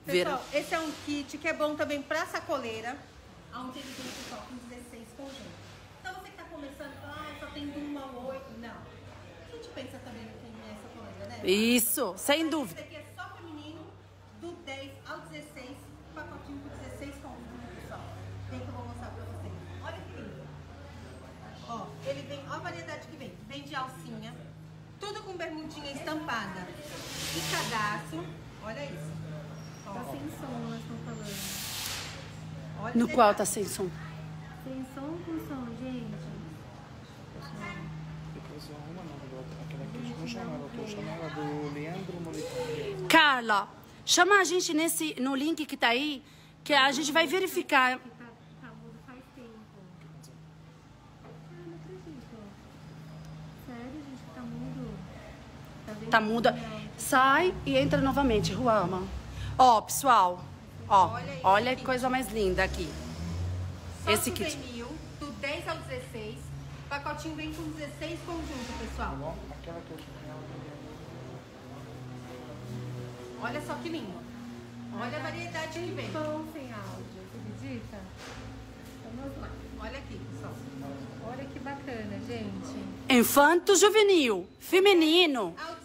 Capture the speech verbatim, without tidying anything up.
Pessoal, esse é um kit que é bom também pra sacoleira. Onde ele vem, pessoal, com dezesseis conjuntos. Então você que tá começando, ah, só tem do um ao oito. Não. A gente pensa também no que é sacoleira, né? Isso, sem Mas dúvida. esse aqui é só feminino, do dez ao dezesseis, pacotinho com dezesseis conjuntos, pessoal. Vem que eu vou mostrar pra vocês. Olha que lindo. Ó, ele vem, ó a variedade que vem. Vem de alcinha, tudo com bermudinha estampada. E cadastro, olha isso. Ó, Tá sem som, nós estamos falando. olha No esse qual detalhe. tá sem som? Sem som com som, gente. Depois eu arrumo não, aquela que não chama ela, eu tô chamando ela do Leandro Molitano. Carla, chama a gente nesse, no link que tá aí, que a gente vai verificar. Que tá, tá mudo faz tempo. Ah, não acredito. Sério, gente, que tá mudo. Tá, bem Tá muda. legal. Sai e entra novamente, Ruama. Ó, pessoal, ó, Olha isso olha aqui. que coisa mais linda aqui. Só Esse kit. juvenil, do dez ao dezesseis. O pacotinho vem com dezesseis conjuntos, pessoal. Bom, aquela que eu chamei ela do Olha só que lindo. Olha a variedade que vem. Som sem áudio, você acredita? Vamos lá. Olha aqui, pessoal. Olha que bacana, gente. Infanto juvenil, feminino. Ao